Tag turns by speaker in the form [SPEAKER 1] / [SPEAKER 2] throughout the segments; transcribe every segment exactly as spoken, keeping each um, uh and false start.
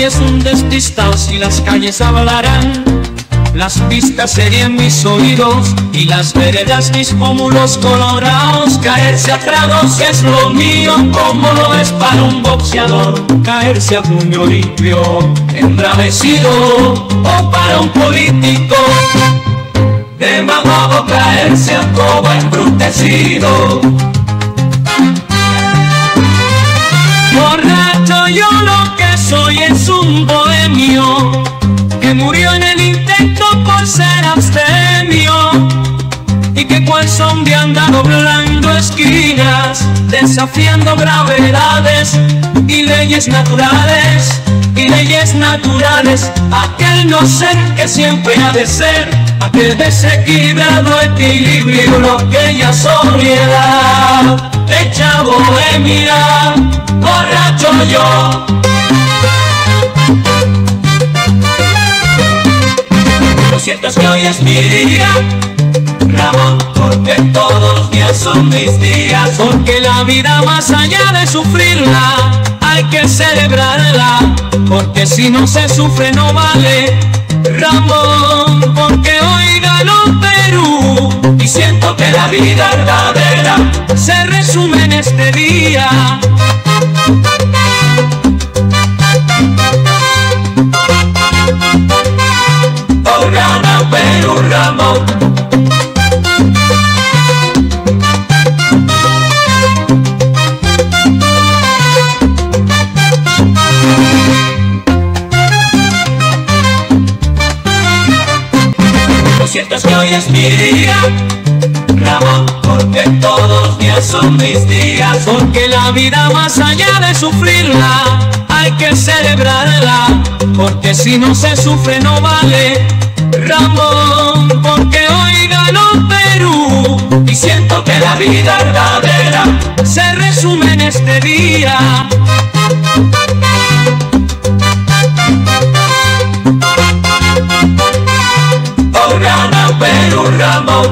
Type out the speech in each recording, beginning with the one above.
[SPEAKER 1] es un despistado si las calles hablarán. Las pistas serían mis oídos y las veredas mis pómulos colorados. Caerse a trados es lo mío, como lo es para un boxeador. Caerse a puño limpio, embravecido, o para un político demagogo caerse a coba embrutecido. Borracho yo lo que soy es un bohemio que murió en el intento por ser abstemio, y que cual zombie anda doblando esquinas, desafiando gravedades y leyes naturales, y leyes naturales. Aquel no ser que siempre ha de ser, aquel desequilibrado equilibrio, lo aquella sobriedad hecha bohemia. Borracho yo, lo cierto es que hoy es mi día, Ramón, porque todos los días son mis días. Porque la vida, más allá de sufrirla, hay que celebrarla, porque si no se sufre no vale, Ramón. Porque hoy ganó Perú y siento que la vida verdadera se resume en este día. Oh, gana Perú, Ramón. Lo cierto es que hoy es mi día, Ramón, porque todos los días son mis días. Porque la vida, más allá de sufrirla, hay que celebrarla, porque si no se sufre no vale, Ramón. Porque hoy ganó Perú y siento que la vida verdadera se resume en este día. Oh, gana Perú, Ramón.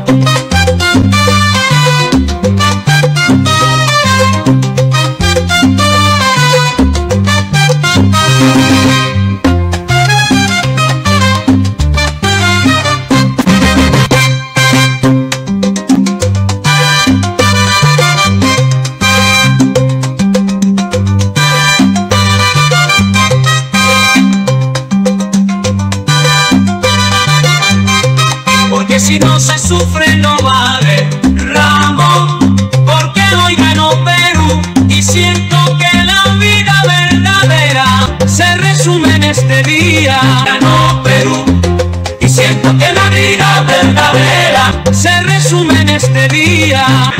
[SPEAKER 1] Porque si no se sufre no vale, Ramón. Porque hoy ganó Perú y siento que la vida verdadera se resume en este día. Ganó Perú y siento que la vida verdadera se resume en este día.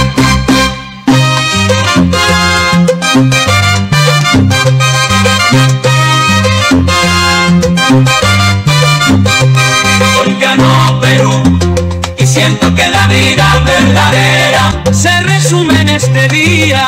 [SPEAKER 1] Hoy ganó Perú y siento que la vida verdadera se resume en este día.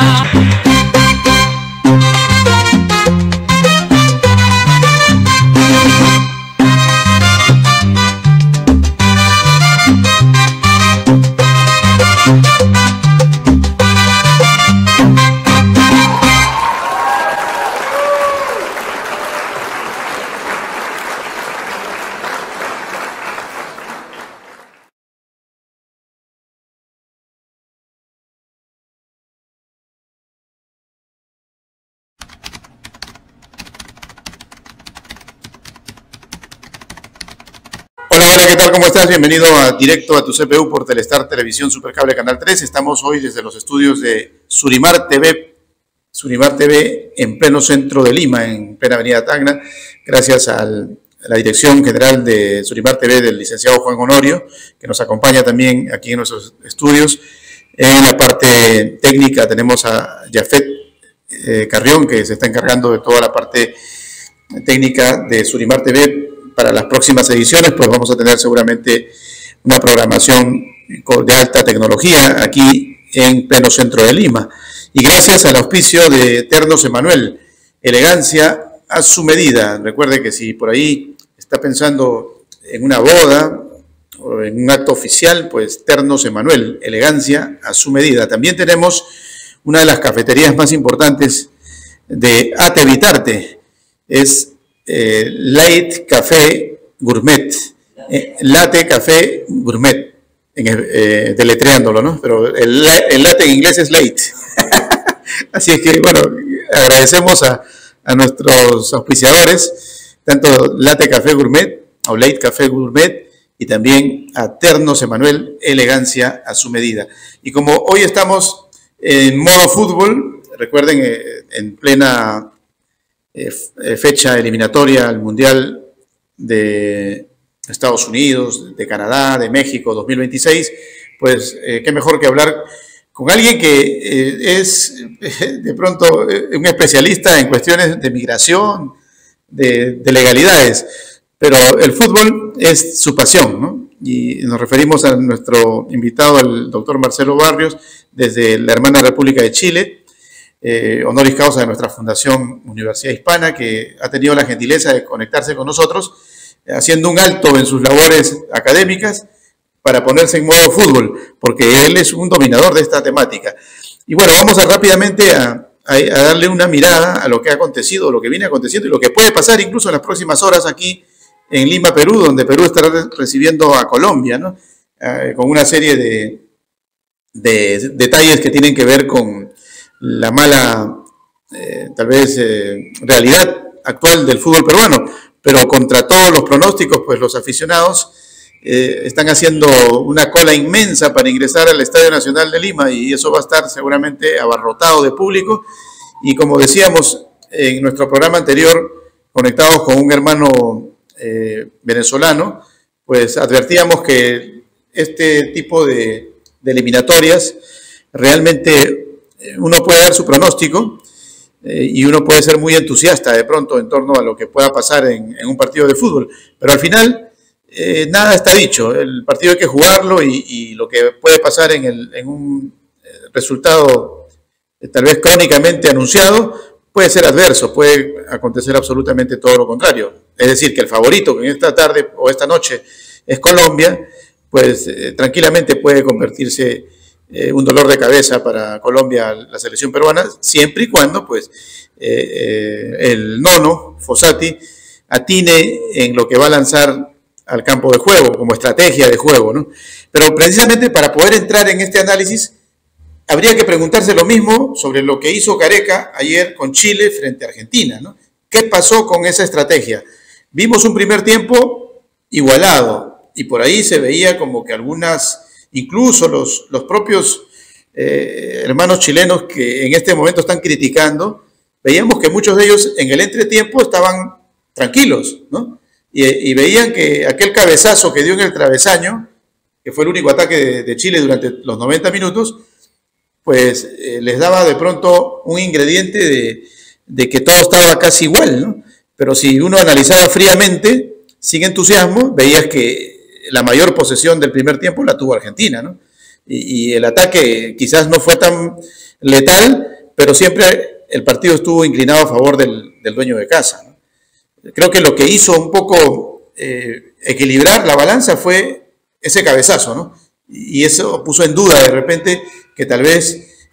[SPEAKER 2] Hola, hola, ¿qué tal? ¿Cómo estás? Bienvenido a directo a tu C P U por Telestar Televisión Supercable Canal tres. Estamos hoy desde los estudios de Surimar T V, Surimar T V en pleno centro de Lima, en plena avenida Tacna, gracias al, a la dirección general de Surimar T V del licenciado Juan Honorio, que nos acompaña también aquí en nuestros estudios. En la parte técnica tenemos a Jafet eh, Carrión, que se está encargando de toda la parte técnica de Surimar T V. Para las próximas ediciones, pues vamos a tener seguramente una programación de alta tecnología aquí en pleno centro de Lima. Y gracias al auspicio de Ternos Emanuel, elegancia a su medida. Recuerde que si por ahí está pensando en una boda o en un acto oficial, pues Ternos Emanuel, elegancia a su medida. También tenemos una de las cafeterías más importantes de Ate Vitarte, es eh, Light Café Gourmet, eh, Latte Café Gourmet, en, eh, deletreándolo, ¿no? Pero el, el latte en inglés es late. Así es que, bueno, agradecemos a, a nuestros auspiciadores, tanto Latte Café Gourmet o Late Café Gourmet, y también a Ternos Emanuel, elegancia a su medida. Y como hoy estamos en modo fútbol, recuerden, eh, en plena eh, fecha eliminatoria al Mundial de Estados Unidos, de Canadá, de México dos mil veintiséis, pues eh, qué mejor que hablar con alguien que eh, es eh, de pronto eh, un especialista en cuestiones de migración, de, de legalidades, pero el fútbol es su pasión, ¿no? Y nos referimos a nuestro invitado, el doctor Marcelo Barrios, desde la hermana República de Chile, eh, honoris causa de nuestra Fundación Universidad Hispana, que ha tenido la gentileza de conectarse con nosotros, haciendo un alto en sus labores académicas para ponerse en modo fútbol, porque él es un dominador de esta temática. Y bueno, vamos a rápidamente a, a, a darle una mirada a lo que ha acontecido, lo que viene aconteciendo y lo que puede pasar incluso en las próximas horas aquí en Lima, Perú, donde Perú estará recibiendo a Colombia, ¿no? Eh, con una serie de, de detalles que tienen que ver con la mala, eh, tal vez, eh, realidad actual del fútbol peruano, pero contra todos los pronósticos, pues los aficionados eh, están haciendo una cola inmensa para ingresar al Estadio Nacional de Lima, y eso va a estar seguramente abarrotado de público. Y como decíamos en nuestro programa anterior, conectados con un hermano eh, venezolano, pues advertíamos que este tipo de, de eliminatorias realmente uno puede dar su pronóstico, Eh, y uno puede ser muy entusiasta de pronto en torno a lo que pueda pasar en, en un partido de fútbol, pero al final eh, nada está dicho. El partido hay que jugarlo, y, y lo que puede pasar en, el, en un resultado eh, tal vez crónicamente anunciado puede ser adverso, puede acontecer absolutamente todo lo contrario. Es decir, que el favorito, que en esta tarde o esta noche es Colombia, pues eh, tranquilamente puede convertirse Eh, un dolor de cabeza para Colombia, la selección peruana, siempre y cuando pues eh, eh, el nono, Fossati, atine en lo que va a lanzar al campo de juego, como estrategia de juego, ¿no? Pero precisamente para poder entrar en este análisis, habría que preguntarse lo mismo sobre lo que hizo Gareca ayer con Chile frente a Argentina, ¿no? ¿Qué pasó con esa estrategia? Vimos un primer tiempo igualado, y por ahí se veía como que algunas... Incluso los, los propios eh, hermanos chilenos que en este momento están criticando, veíamos que muchos de ellos en el entretiempo estaban tranquilos, ¿no? Y, y veían que aquel cabezazo que dio en el travesaño, que fue el único ataque de, de Chile durante los noventa minutos, pues eh, les daba de pronto un ingrediente de, de que todo estaba casi igual, ¿no? Pero si uno analizaba fríamente, sin entusiasmo, veías que la mayor posesión del primer tiempo la tuvo Argentina, ¿no? Y, y el ataque quizás no fue tan letal, pero siempre el partido estuvo inclinado a favor del, del dueño de casa, ¿no? Creo que lo que hizo un poco eh, equilibrar la balanza fue ese cabezazo, ¿no? Y eso puso en duda de repente que tal vez,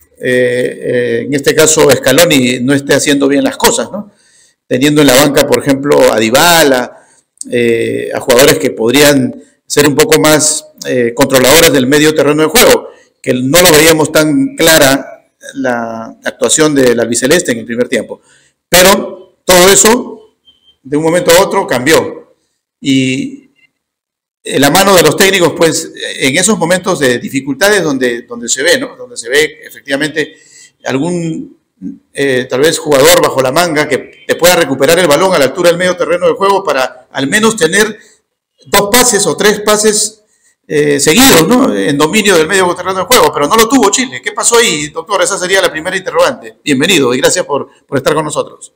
[SPEAKER 2] eh, eh, en este caso, Scaloni no esté haciendo bien las cosas, ¿no? Teniendo en la banca, por ejemplo, a Dybala, eh, a jugadores que podrían ser un poco más eh, controladores del medio terreno de juego, que no lo veíamos tan clara la actuación del albiceleste en el primer tiempo. Pero todo eso, de un momento a otro, cambió. Y la mano de los técnicos, pues, en esos momentos de dificultades donde, donde se ve, ¿no? Donde se ve efectivamente algún, eh, tal vez, jugador bajo la manga que te pueda recuperar el balón a la altura del medio terreno de juego para al menos tener dos pases o tres pases eh, seguidos, ¿no? En dominio del medio terreno de juego, pero no lo tuvo Chile. ¿Qué pasó ahí, doctor? Esa sería la primera interrogante. Bienvenido y gracias por, por estar con nosotros.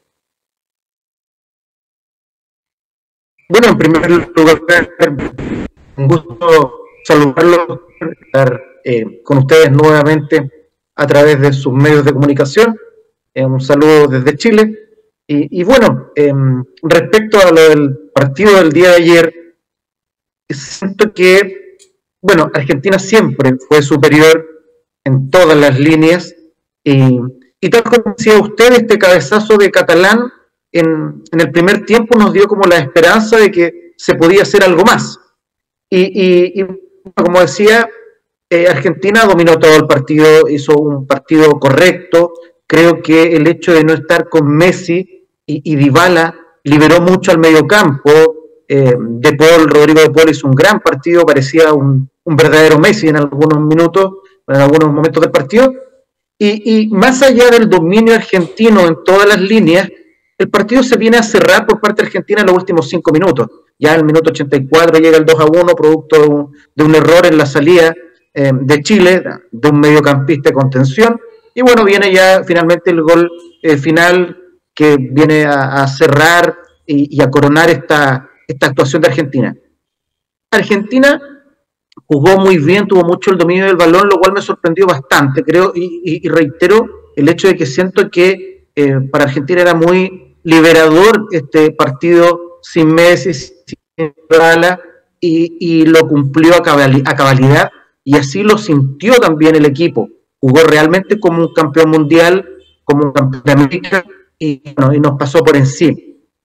[SPEAKER 3] Bueno, en primer lugar, un gusto saludarlos, estar eh, con ustedes nuevamente a través de sus medios de comunicación. Eh, un saludo desde Chile. Y, y bueno, eh, respecto a lo del partido del día de ayer, siento que, bueno, Argentina siempre fue superior en todas las líneas, y, y tal como decía usted, este cabezazo de Catalán en, en el primer tiempo nos dio como la esperanza de que se podía hacer algo más. Y, y, y como decía, eh, Argentina dominó todo el partido, hizo un partido correcto. Creo que el hecho de no estar con Messi y, y Dybala liberó mucho al mediocampo. Eh, De Paul, Rodrigo De Paul hizo un gran partido, parecía un, un verdadero Messi en algunos minutos, en algunos momentos del partido. Y, y más allá del dominio argentino en todas las líneas, el partido se viene a cerrar por parte de Argentina en los últimos cinco minutos. Ya en el minuto ochenta y cuatro llega el dos a uno, producto de un, de un error en la salida eh, de Chile, de un mediocampista de contención. Y bueno, viene ya finalmente el gol eh, final que viene a, a cerrar y, y a coronar esta, esta actuación de Argentina. Argentina jugó muy bien, tuvo mucho el dominio del balón, lo cual me sorprendió bastante, creo, y, y, y reitero el hecho de que siento que eh, para Argentina era muy liberador este partido sin Messi, sin Dybala, y, y lo cumplió a, cabal, a cabalidad, y así lo sintió también el equipo. Jugó realmente como un campeón mundial, como un campeón de América, y, bueno, y nos pasó por encima.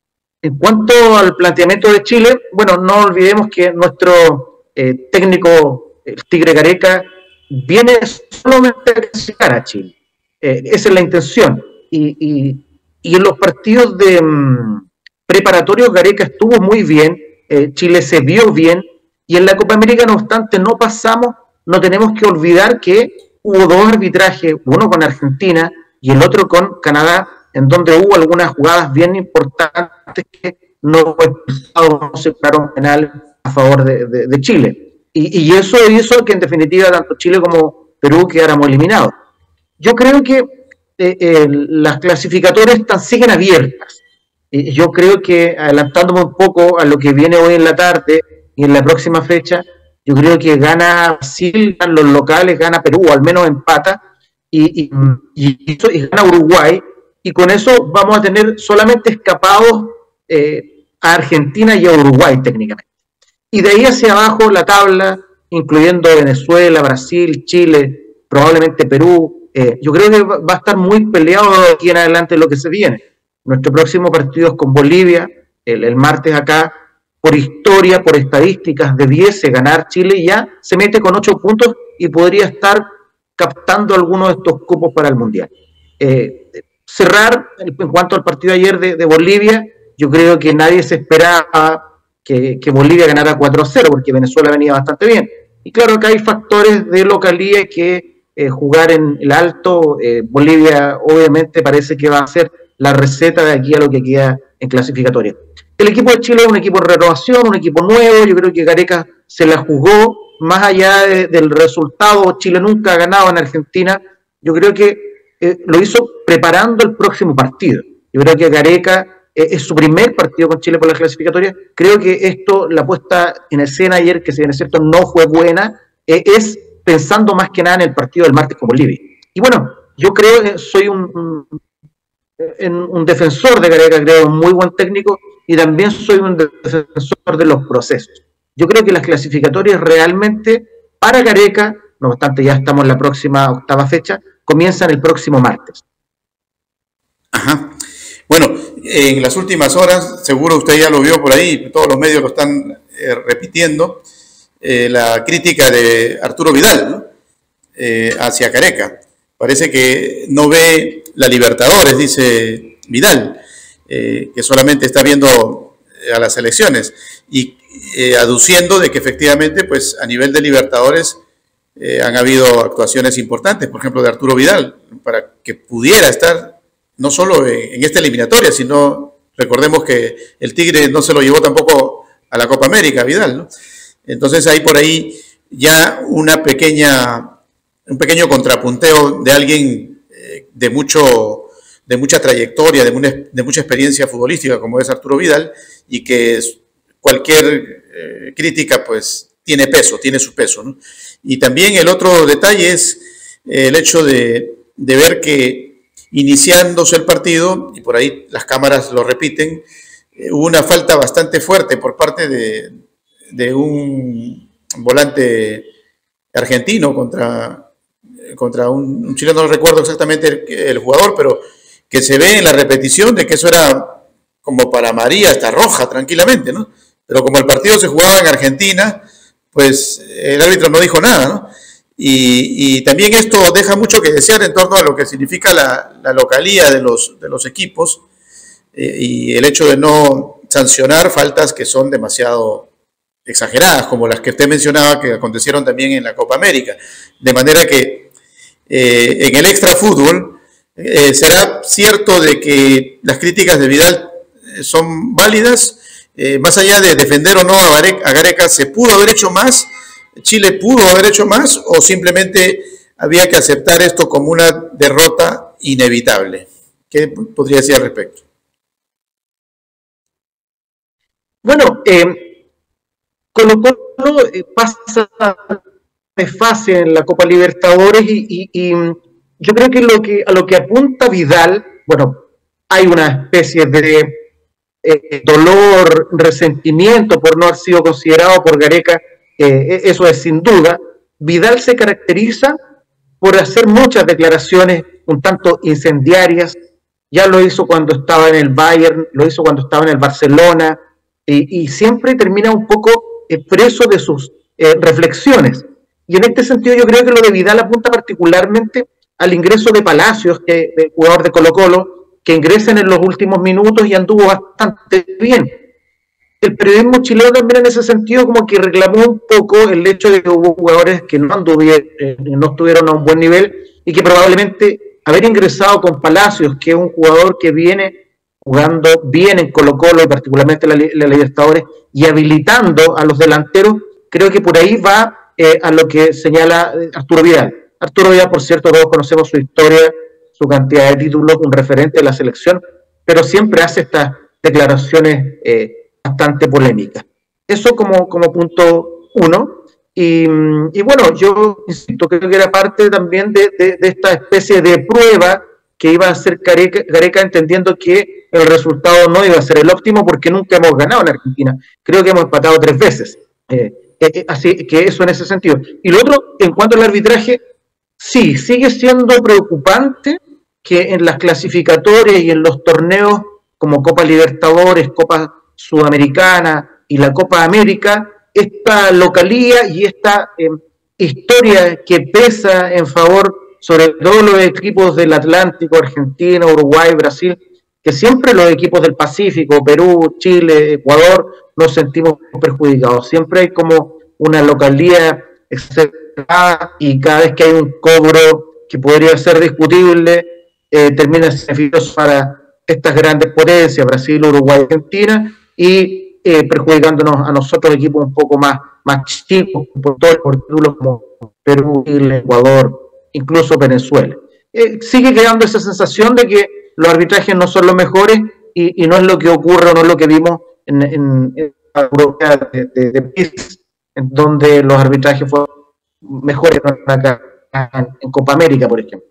[SPEAKER 3] En cuanto al planteamiento de Chile, bueno, no olvidemos que nuestro eh, técnico, el Tigre Gareca, viene solamente a clasificar a Chile. Eh, esa es la intención. Y, y, y en los partidos de um, preparatorios Gareca estuvo muy bien, eh, Chile se vio bien, y en la Copa América, no obstante, no pasamos, no tenemos que olvidar que hubo dos arbitrajes, uno con Argentina y el otro con Canadá, en donde hubo algunas jugadas bien importantes que no fue expulsado, no se pararon penal a favor de, de, de Chile. Y, y eso hizo que en definitiva tanto Chile como Perú quedáramos eliminados. Yo creo que eh, eh, las clasificatorias están, siguen abiertas. Y yo creo que, adelantándome un poco a lo que viene hoy en la tarde y en la próxima fecha, yo creo que gana Brasil, ganan los locales, gana Perú, o al menos empata, y, y, y, y gana Uruguay, y con eso vamos a tener solamente escapados eh, a Argentina y a Uruguay técnicamente. Y de ahí hacia abajo la tabla, incluyendo Venezuela, Brasil, Chile, probablemente Perú, eh, yo creo que va a estar muy peleado de aquí en adelante lo que se viene. Nuestro próximo partido es con Bolivia, el, el martes acá. Por historia, por estadísticas, debiese ganar Chile y ya se mete con ocho puntos y podría estar captando algunos de estos cupos para el Mundial. Eh, cerrar, en cuanto al partido de ayer de, de Bolivia, yo creo que nadie se esperaba que, que Bolivia ganara cuatro a cero, porque Venezuela venía bastante bien. Y claro que hay factores de localía que eh, jugar en el alto, eh, Bolivia obviamente parece que va a ser la receta de aquí a lo que queda en clasificatoria. El equipo de Chile es un equipo de renovación, un equipo nuevo. Yo creo que Gareca se la jugó más allá de, del resultado. Chile nunca ha ganado en Argentina. Yo creo que eh, lo hizo preparando el próximo partido. Yo creo que Gareca eh, es su primer partido con Chile por la clasificatoria. Creo que esto, la puesta en escena ayer, que si bien es cierto no fue buena, eh, es pensando más que nada en el partido del martes con Bolivia. Y bueno, yo creo que soy un, un, un defensor de Gareca, creo un muy buen técnico, y también soy un defensor de los procesos. Yo creo que las clasificatorias realmente para Gareca, no obstante ya estamos en la próxima octava fecha, comienzan el próximo martes.
[SPEAKER 2] Ajá. Bueno, en las últimas horas, seguro usted ya lo vio por ahí, todos los medios lo están eh, repitiendo, eh, la crítica de Arturo Vidal, ¿no? eh, hacia Gareca. Parece que no ve la Libertadores, dice Vidal. Eh, que solamente está viendo a las elecciones y eh, aduciendo de que efectivamente pues a nivel de Libertadores eh, han habido actuaciones importantes, por ejemplo de Arturo Vidal, para que pudiera estar no solo en, en esta eliminatoria, sino recordemos que el Tigre no se lo llevó tampoco a la Copa América, Vidal, ¿no? Entonces hay por ahí ya una pequeña, un pequeño contrapunteo de alguien eh, de mucho... de mucha trayectoria, de, una, de mucha experiencia futbolística, como es Arturo Vidal, y que cualquier eh, crítica, pues, tiene peso, tiene su peso, ¿no? Y también el otro detalle es eh, el hecho de, de ver que iniciándose el partido, y por ahí las cámaras lo repiten, eh, hubo una falta bastante fuerte por parte de, de un volante argentino contra, contra un, un chileno, no recuerdo exactamente el, el jugador, pero que se ve en la repetición de que eso era como para María hasta roja tranquilamente, ¿no? Pero como el partido se jugaba en Argentina, pues el árbitro no dijo nada, ¿no? Y, y también esto deja mucho que desear en torno a lo que significa la, la localía de los, de los equipos eh, y el hecho de no sancionar faltas que son demasiado exageradas, como las que usted mencionaba que acontecieron también en la Copa América. De manera que eh, en el extra fútbol eh, será cierto de que las críticas de Vidal son válidas, eh, más allá de defender o no a Gareca, a Gareca, ¿se pudo haber hecho más? ¿Chile pudo haber hecho más o simplemente había que aceptar esto como una derrota inevitable? ¿Qué podría decir al respecto?
[SPEAKER 3] Bueno, eh, Colo-Colo eh, pasa de fase en la Copa Libertadores y, y, y yo creo que, lo que a lo que apunta Vidal, bueno, hay una especie de eh, dolor, resentimiento por no haber sido considerado por Gareca. Eh, eso es sin duda. Vidal se caracteriza por hacer muchas declaraciones un tanto incendiarias. Ya lo hizo cuando estaba en el Bayern, lo hizo cuando estaba en el Barcelona, y, y siempre termina un poco eh, preso de sus eh, reflexiones. Y en este sentido yo creo que lo de Vidal apunta particularmente al ingreso de Palacios, que, de jugador de Colo-Colo, que ingresa en los últimos minutos y anduvo bastante bien. El periodismo chileno también en ese sentido como que reclamó un poco el hecho de que hubo jugadores que no anduvieron, eh, no estuvieron a un buen nivel y que probablemente haber ingresado con Palacios, que es un jugador que viene jugando bien en Colo-Colo y particularmente en la, la Libertadores y habilitando a los delanteros, creo que por ahí va eh, a lo que señala Arturo Vidal. Arturo Vidal, por cierto, todos conocemos su historia, su cantidad de títulos, un referente de la selección, pero siempre hace estas declaraciones eh, bastante polémica. Eso como, como punto uno. Y, y bueno, yo insisto, creo que era parte también de, de, de esta especie de prueba que iba a hacer Gareca, Gareca, entendiendo que el resultado no iba a ser el óptimo porque nunca hemos ganado en Argentina. Creo que hemos empatado tres veces. Eh, eh, así que eso en ese sentido. Y lo otro, en cuanto al arbitraje, sí, sigue siendo preocupante que en las clasificatorias y en los torneos como Copa Libertadores, Copa Sudamericana y la Copa América, esta localía y esta eh, historia que pesa en favor, sobre todo los equipos del Atlántico, Argentina, Uruguay, Brasil, que siempre los equipos del Pacífico, Perú, Chile, Ecuador, nos sentimos perjudicados. Siempre hay como una localía exagerada y cada vez que hay un cobro que podría ser discutible, eh, termina siendo beneficioso para estas grandes potencias, Brasil, Uruguay, Argentina, y eh, perjudicándonos a nosotros equipos un poco más, más chicos, por todos por títulos como Perú, Chile, Ecuador, incluso Venezuela. Eh, sigue quedando esa sensación de que los arbitrajes no son los mejores y, y no es lo que ocurre o no es lo que vimos en, en, en la Europea de, de, de Pis, en donde los arbitrajes fueron mejores acá en, en Copa América, por ejemplo.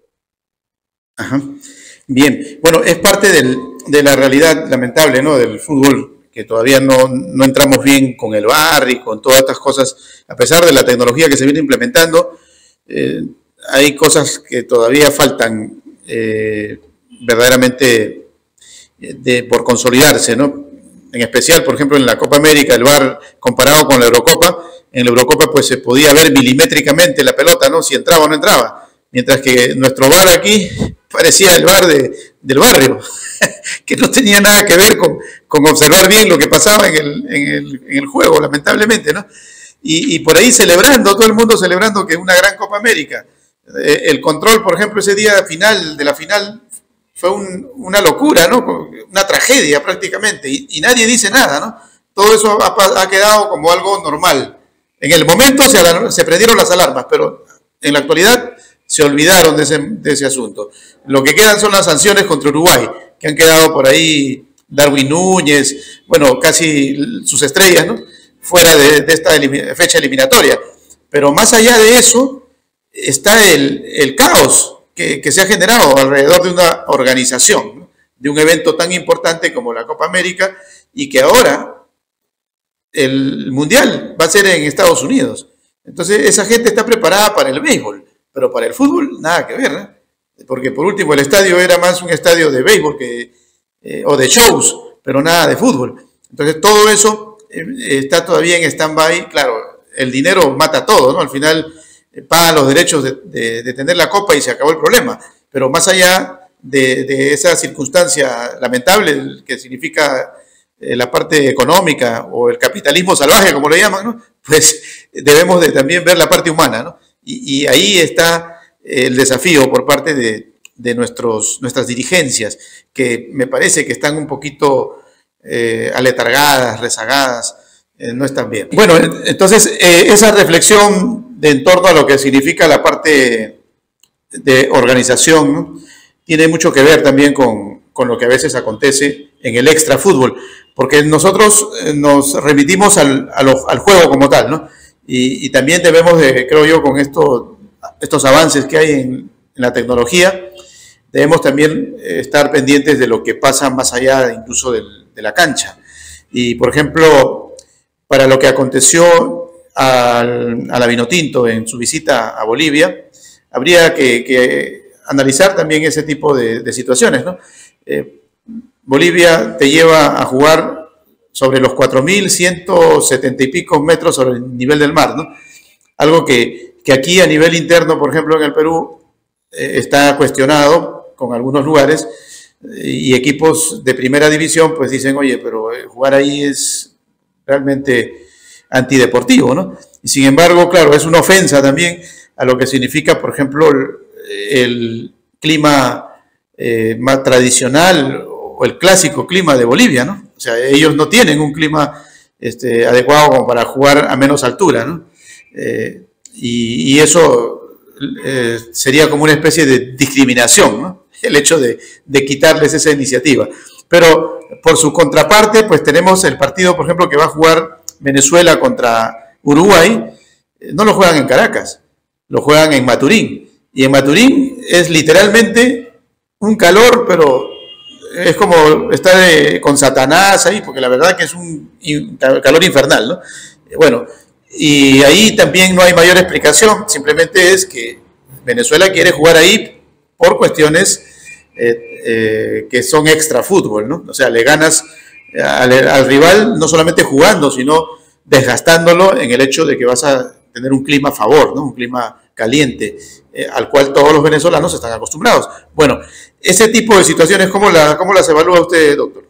[SPEAKER 2] Ajá. Bien, bueno, es parte del, de la realidad lamentable, ¿no?, del fútbol, que todavía no, no entramos bien con el V A R y con todas estas cosas, a pesar de la tecnología que se viene implementando, eh, hay cosas que todavía faltan eh, verdaderamente de, por consolidarse, ¿no? En especial, por ejemplo, en la Copa América, el V A R comparado con la Eurocopa, en la Eurocopa pues se podía ver milimétricamente la pelota, ¿no?, si entraba o no entraba, mientras que nuestro V A R aquí parecía el V A R de, del barrio, que no tenía nada que ver con, con observar bien lo que pasaba en el, en el, en el juego, lamentablemente, ¿no? Y, y por ahí celebrando, todo el mundo celebrando que es una gran Copa América. Eh, el control, por ejemplo, ese día final de la final fue un, una locura, ¿no? Una tragedia prácticamente, y, y nadie dice nada, ¿no? Todo eso ha, ha quedado como algo normal. En el momento se, se prendieron las alarmas, pero en la actualidad se olvidaron de ese, de ese asunto. Lo que quedan son las sanciones contra Uruguay, que han quedado por ahí Darwin Núñez, bueno, casi sus estrellas, ¿no?, fuera de, de esta elim- fecha eliminatoria. Pero más allá de eso, está el, el caos que, que se ha generado alrededor de una organización, ¿no?, de un evento tan importante como la Copa América, y que ahora el Mundial va a ser en Estados Unidos. Entonces esa gente está preparada para el béisbol, pero para el fútbol nada que ver, ¿eh? Porque por último el estadio era más un estadio de béisbol que, eh, o de shows pero nada de fútbol. Entonces todo eso eh, está todavía en stand-by. Claro, el dinero mata todo, ¿no? Al final eh, pagan los derechos de, de, de tener la copa y se acabó el problema. Pero más allá de, de esa circunstancia lamentable que significa eh, la parte económica o el capitalismo salvaje, como lo llaman, ¿no? Pues debemos de también ver la parte humana, ¿no? Y, y ahí está el desafío por parte de, de nuestros, nuestras dirigencias, que me parece que están un poquito eh, aletargadas, rezagadas, eh, no están bien. Bueno, entonces eh, esa reflexión de en torno a lo que significa la parte de organización, ¿no? Tiene mucho que ver también con, con lo que a veces acontece en el extra fútbol, porque nosotros nos remitimos al, a lo, al juego como tal, ¿no? Y, y también debemos de, creo yo, con esto, estos avances que hay en, en la tecnología, debemos también estar pendientes de lo que pasa más allá incluso del, de la cancha. Y, por ejemplo, para lo que aconteció al, a la Vinotinto en su visita a Bolivia, habría que, que analizar también ese tipo de, de situaciones, ¿no? Eh, Bolivia te lleva a jugar sobre los cuatro mil ciento setenta y pico metros sobre el nivel del mar, ¿no? Algo que, que aquí a nivel interno, por ejemplo, en el Perú, eh, está cuestionado con algunos lugares, eh, y equipos de primera división pues dicen, oye, pero eh, jugar ahí es realmente antideportivo, ¿no? Y sin embargo, claro, es una ofensa también a lo que significa, por ejemplo, el, el clima eh, más tradicional o el clásico clima de Bolivia, ¿no? O sea, ellos no tienen un clima este, adecuado como para jugar a menos altura, ¿no? Eh, y, y eso eh, sería como una especie de discriminación, ¿no? El hecho de, de quitarles esa iniciativa. Pero por su contraparte, pues tenemos el partido, por ejemplo, que va a jugar Venezuela contra Uruguay, no lo juegan en Caracas, lo juegan en Maturín. Y en Maturín es literalmente un calor, pero es como estar de, con Satanás ahí, porque la verdad que es un, un calor infernal, ¿no? Bueno, y ahí también no hay mayor explicación, simplemente es que Venezuela quiere jugar ahí por cuestiones eh, eh, que son extra fútbol, ¿no? O sea, le ganas al, al rival no solamente jugando, sino desgastándolo en el hecho de que vas a tener un clima a favor, ¿no? Un clima caliente, eh, al cual todos los venezolanos están acostumbrados. Bueno, ese tipo de situaciones, ¿cómo, la, cómo las evalúa usted, doctor?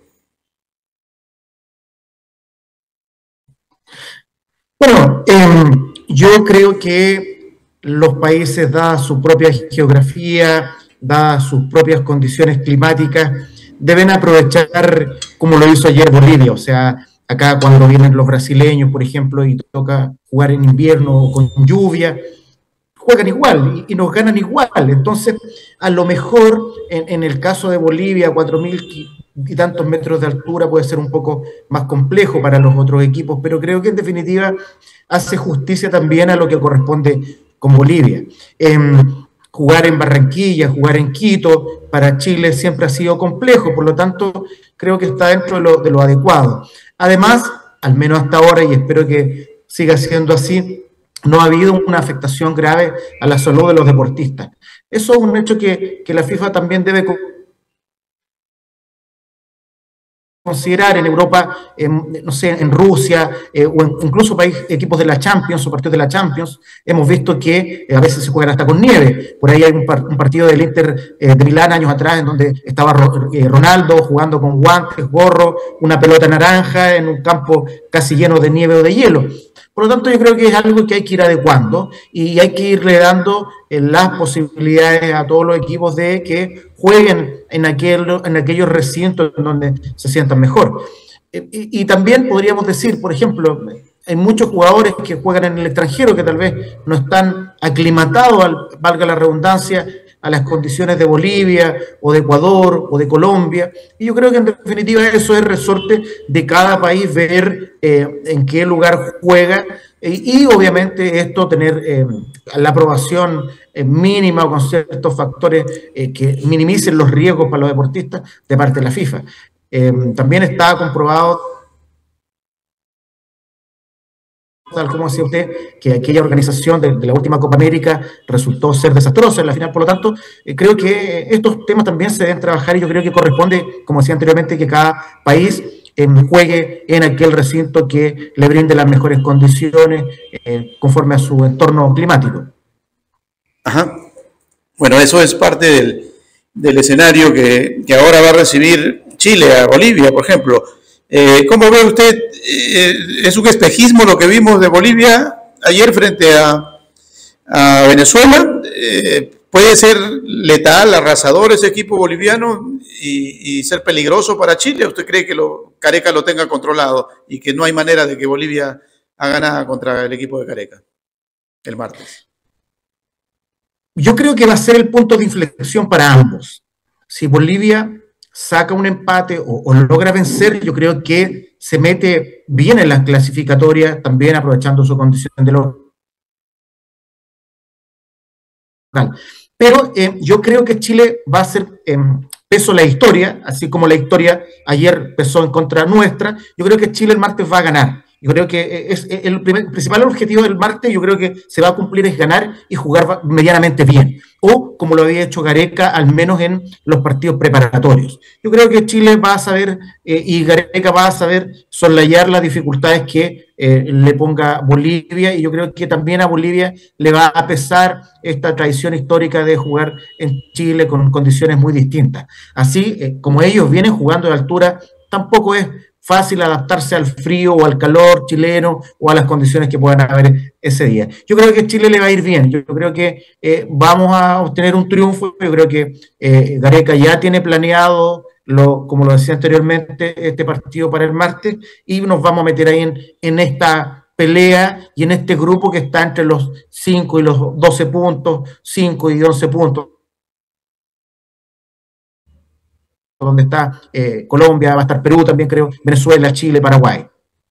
[SPEAKER 3] Bueno, eh, yo creo que los países, dada su propia geografía, dadas sus propias condiciones climáticas, deben aprovechar como lo hizo ayer Bolivia. O sea, acá cuando vienen los brasileños, por ejemplo, y toca jugar en invierno con lluvia, juegan igual y, y nos ganan igual. Entonces, a lo mejor en, en el caso de Bolivia, cuatro mil y tantos metros de altura puede ser un poco más complejo para los otros equipos, pero creo que en definitiva hace justicia también a lo que corresponde con Bolivia. Eh, jugar en Barranquilla, jugar en Quito, para Chile siempre ha sido complejo, por lo tanto creo que está dentro de lo, de lo adecuado. Además, al menos hasta ahora, y espero que siga siendo así, no ha habido una afectación grave a la salud de los deportistas. Eso es un hecho que, que la FIFA también debe considerar. En Europa, eh, no sé, en Rusia, eh, o en, incluso país, equipos de la Champions o partidos de la Champions, hemos visto que eh, a veces se juegan hasta con nieve. Por ahí hay un, par, un partido del Inter eh, de Milán años atrás en donde estaba Ro, eh, Ronaldo jugando con guantes, gorro, una pelota naranja en un campo casi lleno de nieve o de hielo. Por lo tanto, yo creo que es algo que hay que ir adecuando y hay que irle dando eh, las posibilidades a todos los equipos de que jueguen en, aquel, en aquellos recintos en donde se sientan mejor. Eh, y, y también podríamos decir, por ejemplo, hay muchos jugadores que juegan en el extranjero que tal vez no están aclimatados, al, valga la redundancia, a las condiciones de Bolivia o de Ecuador o de Colombia, y yo creo que en definitiva eso es resorte de cada país ver eh, en qué lugar juega, y, y obviamente esto tener eh, la aprobación eh, mínima o con ciertos factores eh, que minimicen los riesgos para los deportistas de parte de la FIFA. Eh, también está comprobado tal como decía usted, que aquella organización de, de la última Copa América resultó ser desastrosa en la final. Por lo tanto, eh, creo que estos temas también se deben trabajar y yo creo que corresponde, como decía anteriormente, que cada país eh, juegue en aquel recinto que le brinde las mejores condiciones eh, conforme a su entorno climático.
[SPEAKER 2] Ajá. Bueno, eso es parte del, del escenario que, que ahora va a recibir Chile a Bolivia, por ejemplo. Eh, ¿Cómo ve usted? Eh, ¿Es un espejismo lo que vimos de Bolivia ayer frente a, a Venezuela? Eh, ¿Puede ser letal, arrasador ese equipo boliviano y, y ser peligroso para Chile? ¿Usted cree que lo, Gareca lo tenga controlado y que no hay manera de que Bolivia haga nada contra el equipo de Gareca el martes?
[SPEAKER 3] Yo creo que va a ser el punto de inflexión para ambos. Si Bolivia saca un empate o, o logra vencer, yo creo que se mete bien en las clasificatorias, también aprovechando su condición de local. Pero eh, yo creo que Chile va a hacer eh, peso la historia, así como la historia ayer pesó en contra nuestra. Yo creo que Chile el martes va a ganar. Yo creo que es el primer, principal objetivo del martes, yo creo que se va a cumplir es ganar y jugar medianamente bien. O como lo había hecho Gareca, al menos en los partidos preparatorios. Yo creo que Chile va a saber, eh, y Gareca va a saber soslayar las dificultades que eh, le ponga Bolivia, y yo creo que también a Bolivia le va a pesar esta tradición histórica de jugar en Chile con condiciones muy distintas. Así, eh, como ellos vienen jugando de altura, tampoco es fácil adaptarse al frío o al calor chileno o a las condiciones que puedan haber ese día. Yo creo que Chile le va a ir bien, yo creo que eh, vamos a obtener un triunfo, yo creo que eh, Gareca ya tiene planeado, lo, como lo decía anteriormente, este partido para el martes, y nos vamos a meter ahí en, en esta pelea y en este grupo que está entre los cinco y los doce puntos, cinco y once puntos, donde está eh, Colombia, va a estar Perú también, creo, Venezuela, Chile, Paraguay.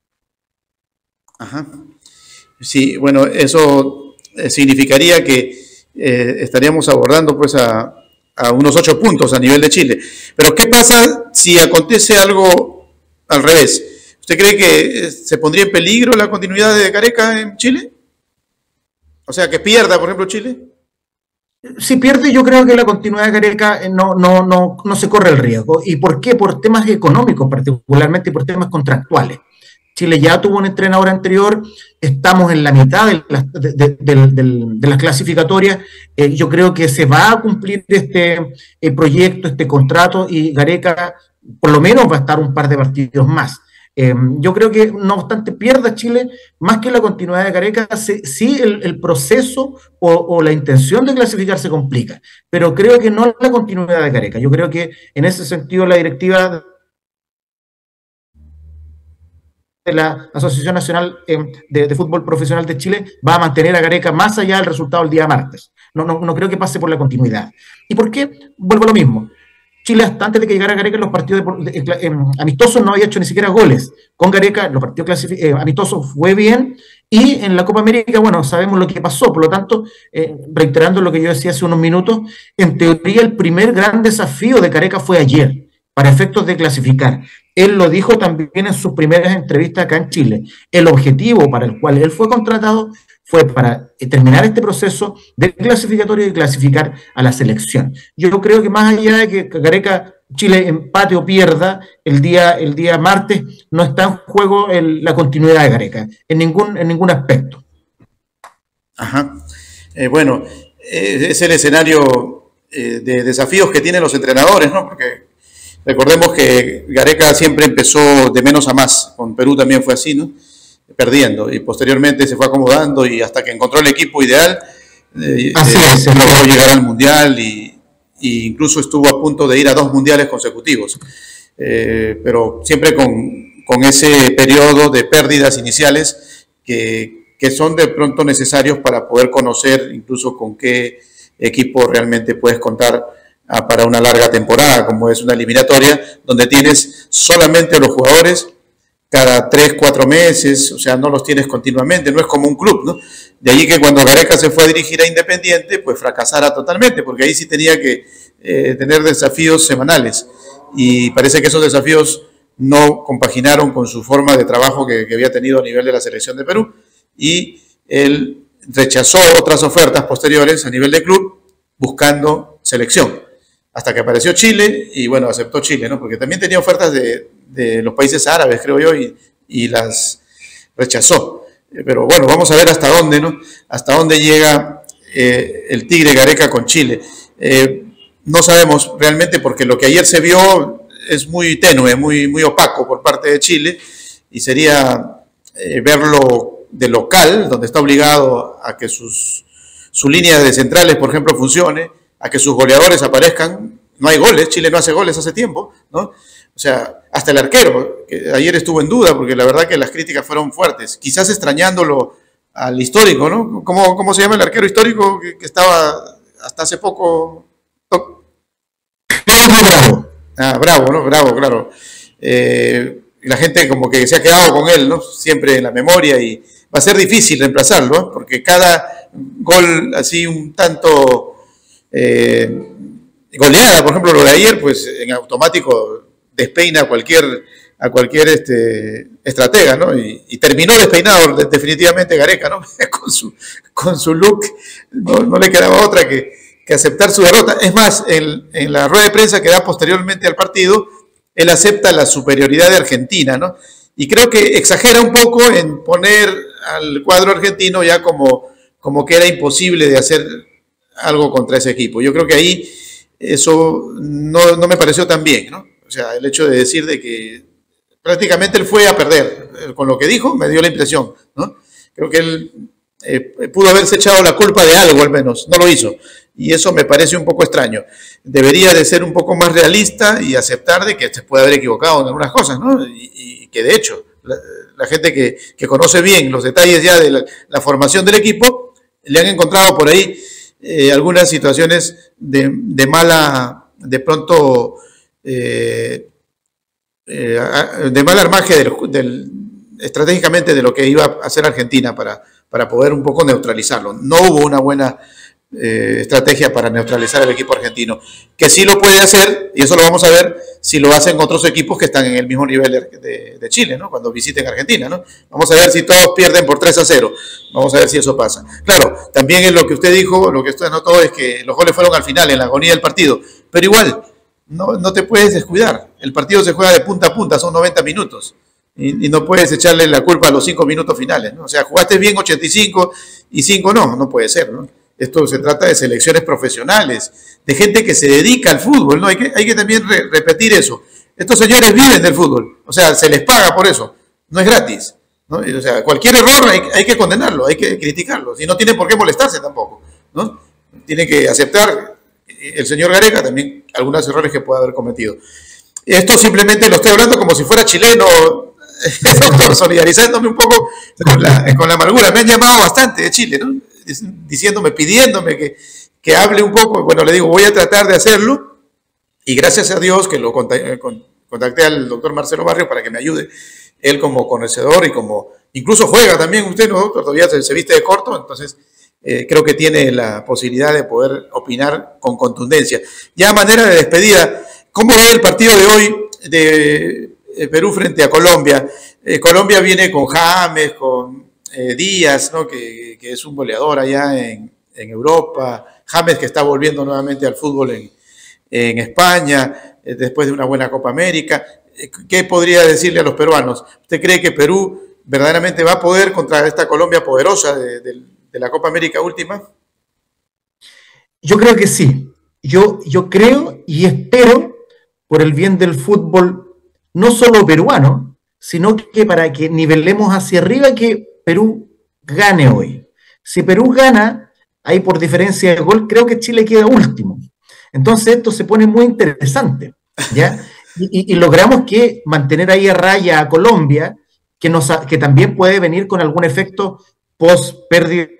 [SPEAKER 2] Ajá. Sí, bueno, eso significaría que eh, estaríamos abordando pues a, a unos ocho puntos a nivel de Chile. Pero ¿qué pasa si acontece algo al revés? ¿Usted cree que se pondría en peligro la continuidad de Gareca en Chile? O sea, que pierda, por ejemplo, Chile.
[SPEAKER 3] Si pierde, yo creo que la continuidad de Gareca no, no, no, no se corre el riesgo. ¿Y por qué? Por temas económicos particularmente y por temas contractuales. Chile ya tuvo un entrenador anterior, estamos en la mitad de las, de, de, de, de, de las clasificatorias, eh, yo creo que se va a cumplir este eh, proyecto, este contrato, y Gareca por lo menos va a estar un par de partidos más. Eh, yo creo que, no obstante, pierda Chile, más que la continuidad de Gareca, sí, sí el, el proceso o, o la intención de clasificar se complica, pero creo que no la continuidad de Gareca. Yo creo que en ese sentido la directiva de la Asociación Nacional eh, de, de Fútbol Profesional de Chile va a mantener a Gareca más allá del resultado del día martes. No, no, no creo que pase por la continuidad. ¿Y por qué? Vuelvo a lo mismo. Chile, hasta antes de que llegara Gareca, en los partidos de, de, de, eh, amistosos no había hecho ni siquiera goles. Con Gareca, los partidos eh, amistosos fue bien, y en la Copa América, bueno, sabemos lo que pasó. Por lo tanto, eh, reiterando lo que yo decía hace unos minutos, en teoría el primer gran desafío de Gareca fue ayer, para efectos de clasificar. Él lo dijo también en sus primeras entrevistas acá en Chile. El objetivo para el cual él fue contratado fue para terminar este proceso de clasificatorio y clasificar a la selección. Yo creo que más allá de que Gareca, Chile empate o pierda el día, el día martes, no está en juego el, la continuidad de Gareca, en ningún, en ningún aspecto.
[SPEAKER 2] Ajá. Eh, bueno, eh, es el escenario eh, de desafíos que tienen los entrenadores, ¿no? Porque recordemos que Gareca siempre empezó de menos a más, con Perú también fue así, ¿no? Perdiendo, y posteriormente se fue acomodando y hasta que encontró el equipo ideal, eh,
[SPEAKER 3] así
[SPEAKER 2] eh,
[SPEAKER 3] es,
[SPEAKER 2] logró llegar al Mundial y, y incluso estuvo a punto de ir a dos Mundiales consecutivos, eh, pero siempre con, con ese periodo de pérdidas iniciales que, que son de pronto necesarios para poder conocer incluso con qué equipo realmente puedes contar a, para una larga temporada, como es una eliminatoria, donde tienes solamente a los jugadores cada tres, cuatro meses, o sea, no los tienes continuamente, no es como un club, ¿no? De allí que cuando Gareca se fue a dirigir a Independiente, pues fracasara totalmente, porque ahí sí tenía que eh, tener desafíos semanales, y parece que esos desafíos no compaginaron con su forma de trabajo que, que había tenido a nivel de la selección de Perú, y él rechazó otras ofertas posteriores a nivel de club buscando selección, hasta que apareció Chile y bueno, aceptó Chile, ¿no? Porque también tenía ofertas de, de los países árabes, creo yo, y, y las rechazó. Pero bueno, vamos a ver hasta dónde, ¿no? Hasta dónde llega eh, el Tigre Gareca con Chile. Eh, no sabemos realmente, porque lo que ayer se vio es muy tenue, muy, muy opaco por parte de Chile, y sería eh, verlo de local, donde está obligado a que sus, su línea de centrales, por ejemplo, funcione, a que sus goleadores aparezcan. No hay goles, Chile no hace goles hace tiempo, ¿no? O sea, hasta el arquero, que ayer estuvo en duda, porque la verdad que las críticas fueron fuertes, quizás extrañándolo al histórico, ¿no? ¿Cómo, cómo se llama el arquero histórico que, que estaba hasta hace poco?
[SPEAKER 3] Bravo.
[SPEAKER 2] Ah, Bravo, ¿no? Bravo, claro. Eh, la gente como que se ha quedado con él, ¿no? Siempre en la memoria, y va a ser difícil reemplazarlo, ¿eh? Porque cada gol así un tanto eh, goleada, por ejemplo, lo de ayer, pues en automático despeina a cualquier, a cualquier este, estratega, ¿no? Y, y terminó despeinado definitivamente Gareca, ¿no? con, su, con su look, no, no le quedaba otra que, que aceptar su derrota. Es más, en, en la rueda de prensa que da posteriormente al partido, él acepta la superioridad de Argentina, ¿no? Y creo que exagera un poco en poner al cuadro argentino ya como, como que era imposible de hacer algo contra ese equipo. Yo creo que ahí eso no, no me pareció tan bien, ¿no? O sea, el hecho de decir de que prácticamente él fue a perder, con lo que dijo me dio la impresión, ¿no? Creo que él eh, pudo haberse echado la culpa de algo al menos, no lo hizo, y eso me parece un poco extraño. Debería de ser un poco más realista y aceptar de que se puede haber equivocado en algunas cosas, ¿no? Y, y que de hecho la, la gente que, que conoce bien los detalles ya de la, la formación del equipo, le han encontrado por ahí eh, algunas situaciones de, de mala, de pronto eh, eh, de mal armaje del, del, estratégicamente de lo que iba a hacer Argentina para, para poder un poco neutralizarlo. No hubo una buena eh, estrategia para neutralizar el equipo argentino, que sí lo puede hacer, y eso lo vamos a ver si lo hacen otros equipos que están en el mismo nivel de, de, de Chile, ¿no? Cuando visiten Argentina, ¿no? Vamos a ver si todos pierden por tres a cero, vamos a ver si eso pasa. Claro, también es lo que usted dijo, lo que usted anotó es que los goles fueron al final, en la agonía del partido, pero igual, no, no te puedes descuidar, el partido se juega de punta a punta, son noventa minutos, y, y no puedes echarle la culpa a los cinco minutos finales, ¿no? O sea, jugaste bien ochenta y cinco y cinco no, no puede ser, ¿no? Esto se trata de selecciones profesionales, de gente que se dedica al fútbol, ¿no? Hay que, hay que también re repetir eso. Estos señores viven del fútbol, o sea, se les paga por eso, no es gratis, ¿no? O sea, cualquier error hay, hay que condenarlo, hay que criticarlo, y no tiene por qué molestarse tampoco, ¿no? Tiene que aceptar el señor Gareca también algunos errores que pueda haber cometido. Esto simplemente lo estoy hablando como si fuera chileno, doctor, solidarizándome un poco con la, con la amargura. Me han llamado bastante de Chile, ¿no? Diciéndome, pidiéndome que, que hable un poco. Bueno, le digo, voy a tratar de hacerlo, y gracias a Dios que lo contacté, contacté al doctor Marcelo Barrio para que me ayude, él como conocedor y como, incluso juega también usted, ¿no, doctor? Todavía se, se viste de corto, entonces eh, creo que tiene la posibilidad de poder opinar con contundencia. Ya a manera de despedida, ¿cómo ve el partido de hoy de eh, Perú frente a Colombia? Eh, Colombia viene con James, con Eh, Díaz, ¿no? que, que es un goleador allá en, en Europa, James que está volviendo nuevamente al fútbol en, en España, eh, después de una buena Copa América. Eh, ¿Qué podría decirle a los peruanos? ¿Usted cree que Perú verdaderamente va a poder contra esta Colombia poderosa de, de, de la Copa América última?
[SPEAKER 3] Yo creo que sí. Yo, yo creo y espero, por el bien del fútbol, no solo peruano, sino que para que nivelemos hacia arriba, que Perú gane hoy. Si Perú gana, ahí por diferencia de gol, creo que Chile queda último. Entonces esto se pone muy interesante, ¿ya? Y, y, y logramos que mantener ahí a raya a Colombia, que, nos, que también puede venir con algún efecto post pérdida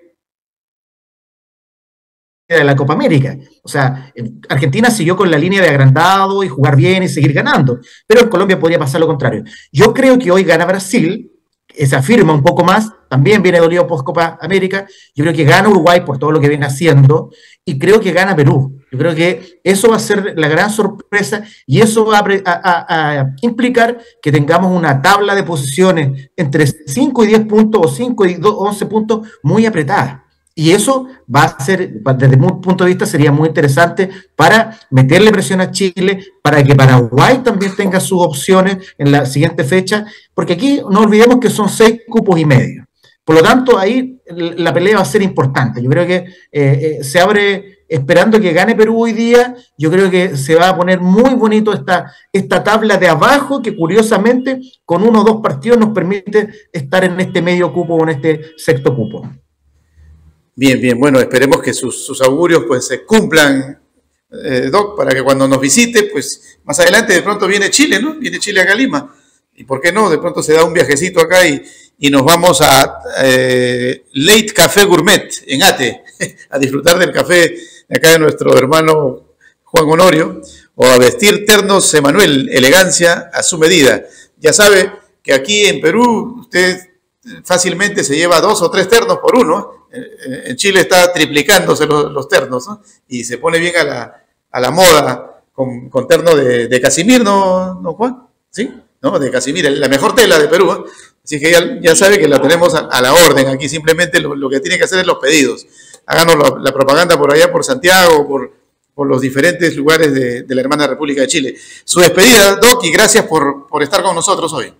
[SPEAKER 3] de la Copa América. O sea, Argentina siguió con la línea de agrandado y jugar bien y seguir ganando, pero en Colombia podría pasar lo contrario. Yo creo que hoy gana Brasil, se afirma un poco más, también viene dolido post Copa América. Yo creo que gana Uruguay por todo lo que viene haciendo y creo que gana Perú. Yo creo que eso va a ser la gran sorpresa y eso va a, a, a implicar que tengamos una tabla de posiciones entre cinco y diez puntos o cinco y once puntos muy apretada. Y eso va a ser, desde mi punto de vista, sería muy interesante para meterle presión a Chile, para que Paraguay también tenga sus opciones en la siguiente fecha, porque aquí no olvidemos que son seis cupos y medio. Por lo tanto, ahí la pelea va a ser importante. Yo creo que eh, eh, se abre, esperando que gane Perú hoy día, yo creo que se va a poner muy bonito esta, esta tabla de abajo, que curiosamente con uno o dos partidos nos permite estar en este medio cupo o en este sexto cupo.
[SPEAKER 2] Bien, bien, bueno, esperemos que sus, sus augurios pues se cumplan, eh, Doc, para que cuando nos visite, pues más adelante de pronto viene Chile, ¿no? Viene Chile acá a Lima. ¿Y por qué no? De pronto se da un viajecito acá y, y nos vamos a eh, Late Café Gourmet en Ate, a disfrutar del café de acá de nuestro hermano Juan Honorio, o a vestir ternos Emanuel, elegancia a su medida. Ya sabe que aquí en Perú usted fácilmente se lleva dos o tres ternos por uno. En Chile está triplicándose los, los ternos, ¿no? Y se pone bien a la, a la moda con, con terno de, de Casimir, ¿no, ¿no, Juan? ¿Sí? ¿No? De Casimir, la mejor tela de Perú, ¿eh? Así que ya, ya sabe que la tenemos a, a la orden aquí, simplemente lo, lo que tiene que hacer es los pedidos. Háganos la, la propaganda por allá, por Santiago, por, por los diferentes lugares de, de la hermana República de Chile. Su despedida, Doc, y gracias por, por estar con nosotros hoy.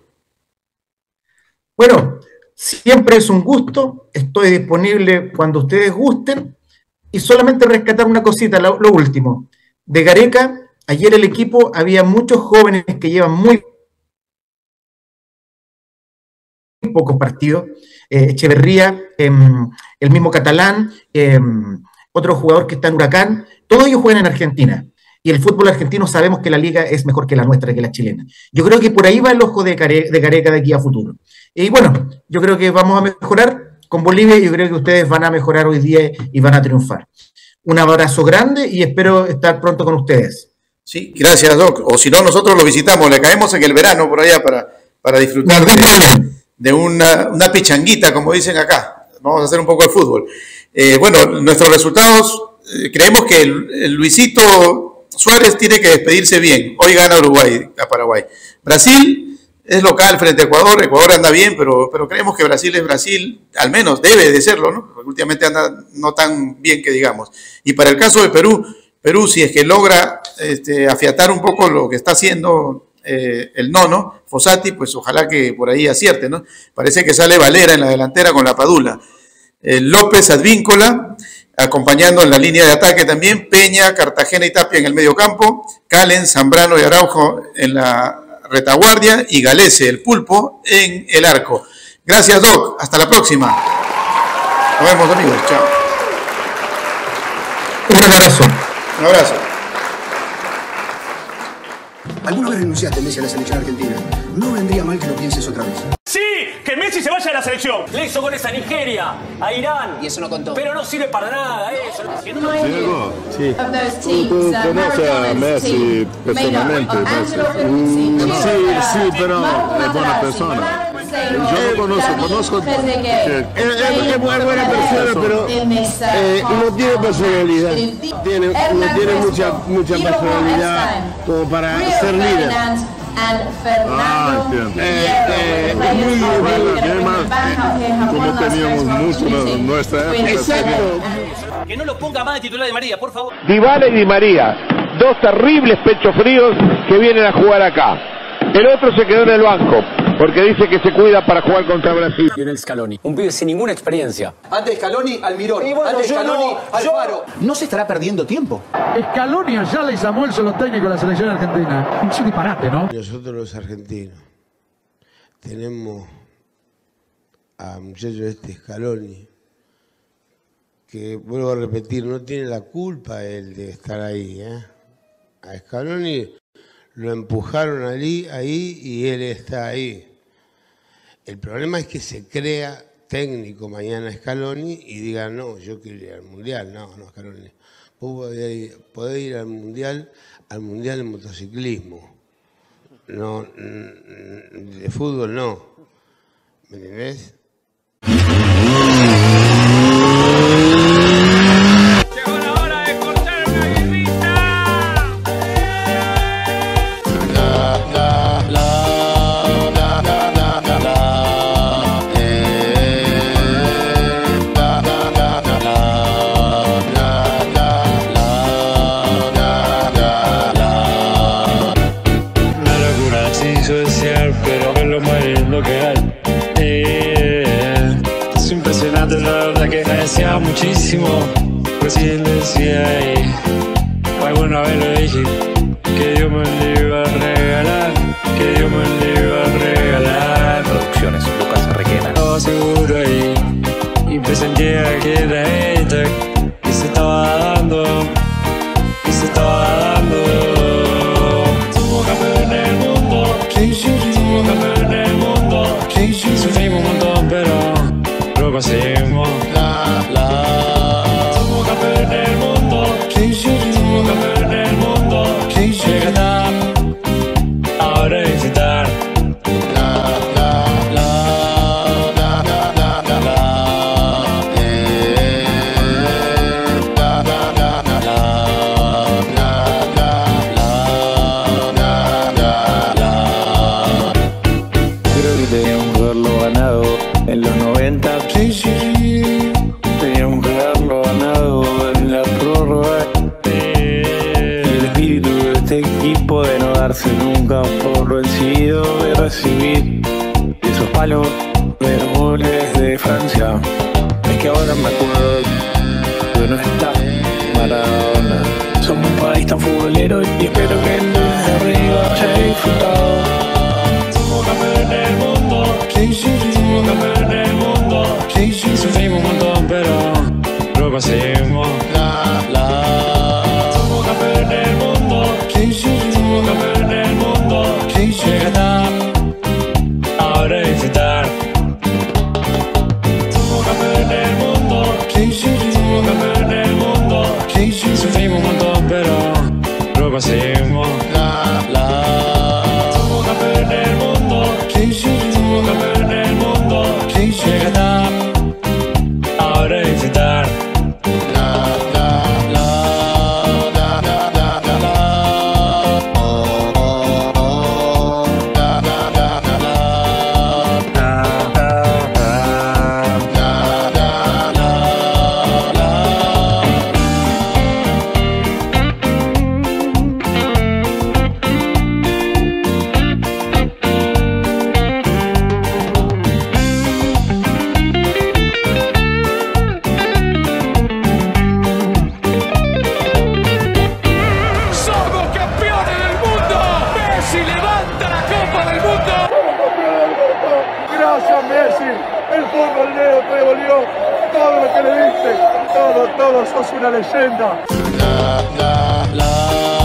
[SPEAKER 3] Bueno, siempre es un gusto, estoy disponible cuando ustedes gusten y solamente rescatar una cosita, lo, lo último. De Gareca, ayer el equipo, había muchos jóvenes que llevan muy pocos partidos, eh, Echeverría, eh, el mismo Catalán, eh, otro jugador que está en Huracán, todos ellos juegan en Argentina. Y el fútbol argentino sabemos que la liga es mejor que la nuestra, que la chilena. Yo creo que por ahí va el ojo de, Care, de Gareca de aquí a futuro. Y bueno, yo creo que vamos a mejorar con Bolivia y yo creo que ustedes van a mejorar hoy día y van a triunfar. Un abrazo grande y espero estar pronto con ustedes.
[SPEAKER 2] Sí, gracias, Doc. O si no, nosotros lo visitamos, le caemos en el verano por allá para, para disfrutar de, de una, una pichanguita, como dicen acá. Vamos a hacer un poco de fútbol. Eh, bueno, nuestros resultados, eh, creemos que el, el Luisito Suárez tiene que despedirse bien. Hoy gana Uruguay a Paraguay. Brasil es local frente a Ecuador. Ecuador anda bien, pero, pero creemos que Brasil es Brasil. Al menos debe de serlo, ¿no? Porque últimamente anda no tan bien que digamos. Y para el caso de Perú, Perú si es que logra este, afiatar un poco lo que está haciendo eh, el nono, Fossati, pues ojalá que por ahí acierte, ¿no? Parece que sale Valera en la delantera con la Padula. Eh, López Advíncula, acompañando en la línea de ataque también, Peña, Cartagena y Tapia en el medio campo, Calen, Zambrano y Araujo en la retaguardia y Galese, el pulpo, en el arco. Gracias, Doc. Hasta la próxima. Nos vemos, amigos. Chao.
[SPEAKER 3] Un abrazo.
[SPEAKER 2] Un abrazo.
[SPEAKER 4] ¿Alguna vez renunciaste, Messi, a la selección argentina? No vendría mal que lo pienses otra vez.
[SPEAKER 5] ¡Sí! ¡Que Messi se vaya a la selección! Le hizo goles a Nigeria, a Irán.
[SPEAKER 6] Y eso no contó.
[SPEAKER 5] Pero no sirve para nada eso.
[SPEAKER 7] Diego, sí. ¿Tú conoces a Messi personalmente? Messi? Mm, sí, sí, pero es buena persona. Yo lo conozco, conozco que es, es buena persona, pero eh, no tiene personalidad. Tiene, no tiene mucha, mucha personalidad como para ser líder. Ah, entiendo. Eh, eh, es muy bueno, como teníamos mucho en nuestra época.
[SPEAKER 5] Exacto. Que no lo ponga más de titular de María, por favor.
[SPEAKER 8] Dybala y Di María, dos terribles pechos fríos que vienen a jugar acá. El otro se quedó en el banco, porque dice que se cuida para jugar contra Brasil.
[SPEAKER 5] Lionel Scaloni, un pibe sin ninguna experiencia.
[SPEAKER 4] Antes Scaloni, Almirón.
[SPEAKER 5] Bueno,
[SPEAKER 4] Antes Scaloni,
[SPEAKER 5] no,
[SPEAKER 4] Alfaro. ¿No se estará perdiendo tiempo?
[SPEAKER 9] Scaloni, Ayala y Samuel son los técnicos de la selección argentina. Un disparate, ¿no?
[SPEAKER 10] Nosotros los argentinos tenemos a muchacho este Scaloni, que vuelvo a repetir, no tiene la culpa él de estar ahí, ¿eh? A Scaloni lo empujaron allí, ahí y él está ahí. El problema es que se crea técnico mañana Scaloni y diga, no, yo quiero ir al Mundial. No, no, Scaloni. Vos podés ir, podés ir al Mundial, al Mundial de motociclismo. No, de fútbol no. ¿Me entendés?
[SPEAKER 1] Llegó la hora de cortar una guirrita.
[SPEAKER 6] La, la, la, la, la, la, la, la, eh, la, la, la, la, la, la, la, la, la, la.
[SPEAKER 11] Una locura sin social, pero es lo más lindo que hay. Eh, es impresionante, la verdad que agradecía muchísimo. Recién decía y alguna vez lo dije, que Dios me lo iba a regalar, que Dios me lo iba a regalar.
[SPEAKER 12] Producciones Lucas Requena.
[SPEAKER 11] Estaba seguro ahí y presentía que era esta que se estaba dando, que se estaba dando. Somos campeones en el mundo, somos campeones en el mundo. Sufrimos un montón, pero lo conseguimos.
[SPEAKER 6] La, la.
[SPEAKER 11] Somos campeones en el mundo, somos campeones en el mundo. Llega hasta ahora disfrutar.
[SPEAKER 6] La, la, la, la, la, la, la, la, eh, la, la, la, la, la, la, la, la, la, la.
[SPEAKER 11] Creo que teníamos que haberlo ganado en los noventa. Teníamos que haberlo ganado en la prórroga. El espíritu de este equipo de no darse nunca por vencido, de recibir esos palos de los goles de Francia. Es que ahora me acuerdo que no está Maradona. Somos un país tan futbolero y espero que desde arriba haya disfrutado. Somos campeones en el mundo, somos campeones en el mundo. Sufrimos un montón, pero lo conseguimos.
[SPEAKER 6] La, la.
[SPEAKER 11] Somos campeones en el mundo, somos campeones en el mundo. Llega hasta ahora disfrutar. Somos campeones en el mundo, somos campeones en el mundo. Sufrimos un montón, pero lo conseguimos.
[SPEAKER 6] La, la.
[SPEAKER 11] Somos campeones en el mundo, somos campeones en el mundo. Llega hasta ahora disfrutar.
[SPEAKER 6] La, la, la, la, la, la, la, la. Oh, oh, oh, la, la, la, la, la. La, la, la, la, la.
[SPEAKER 1] ¡Somos campeones del mundo! ¡Messi levanta la Copa del Mundo!
[SPEAKER 9] Gracias, Messi. El fútbol negro te devolvió todo lo que le diste. Todo, todo, sos una leyenda.
[SPEAKER 6] La, la, la.